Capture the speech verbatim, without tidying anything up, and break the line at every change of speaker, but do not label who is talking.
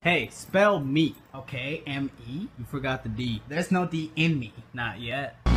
Hey, spell me, okay? M E? You forgot the D. There's no D in me. Not yet.